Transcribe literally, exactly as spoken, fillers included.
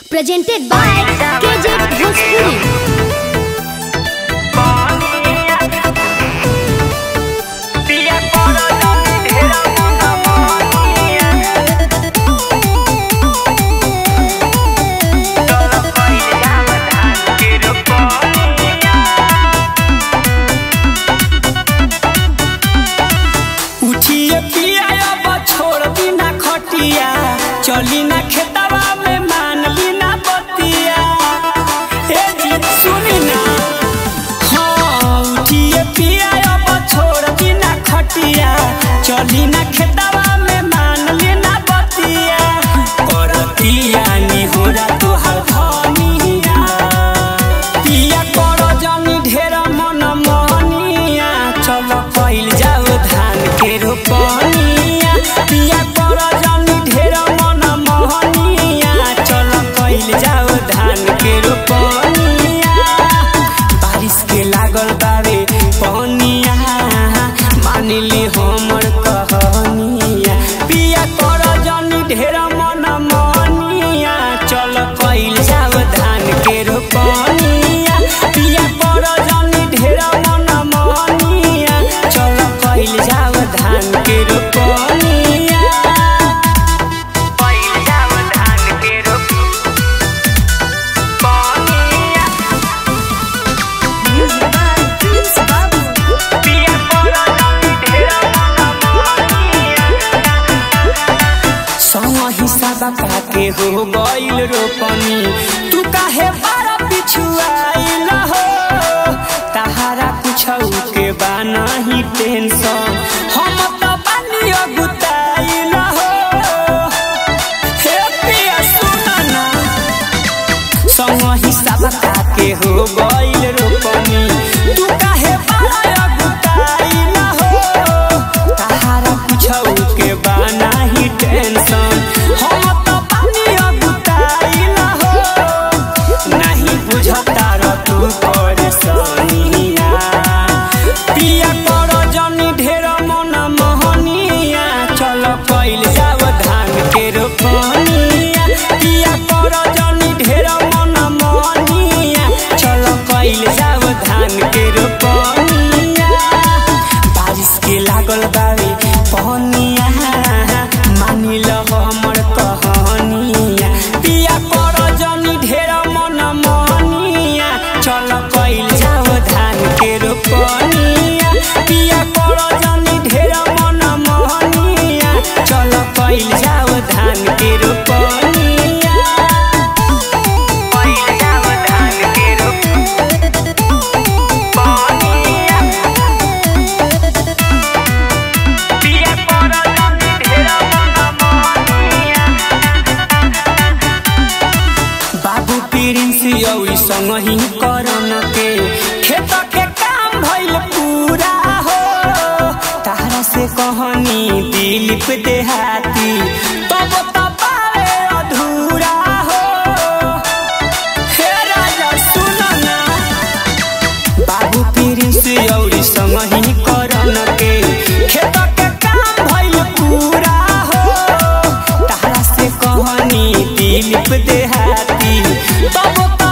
Presented by K J Bhojpuri। चली ना खेतवा में मान ली ना बतिया ए जी सुनी ना हाँ उठिए पिया अब छोड़ दी ना खटिया चली ना खेतवा में मान ली ना बतिया करतिया निहोरा तोहर धनिया पिया कर जनी ढेर मन मोहनिया चलो कइल जाओ धान के रोपनिया पिया कर जनी ढेर जाओ धान के रोपनिया बारिश के लागल बारे पनिया मान ली हमर कहनिया पिया कर जनी ढेर मन मनिया चल कइल जाओ धान के रोपनिया पिया कर जनी ढेर मन मनिया चल कइल जाओ धान के रोपनिया बका के हो गइल रोपनी तू काहे बारा पिछुआइल हो तहारा कुछौ के बा नहीं टेंशन हम त बानी अगुताइल हो हे पिया सुन ना संग हिसाब का के हो गइल रोपनी तू काहे बारा अगुताइल हो तहारा कुछौ के बा नहीं टेंशन हम कइल जाओ धान के रोपनिया पिया कर जनी ढेर मन मनिया चलो कइल जाओ धान के रोपनिया बारिश के लागल बावे पनिया मानी ल हमर कहनिया पिया कर जनी ढेर मन मनिया चलो कइल जाओ धान के रोपनिया पिया कर जनी ढेर मन मनिया चलो कइल जाओ धान के रोपनिया कइल जाओ धान के रोपनिया पिया कर जनी ढेर मन मनिया बाबू प्रिंस औरी संग ही करन के खेत के काम भइल पूरा हो तारा से कहनी दिलीप देहाती तब तपावे अधूरा हो हे राजा सुन ना बाबू प्रिंस औरी संग ही करन के खेत के काम भइल पूरा हो तारा से कहनी दिलीप देहाती तब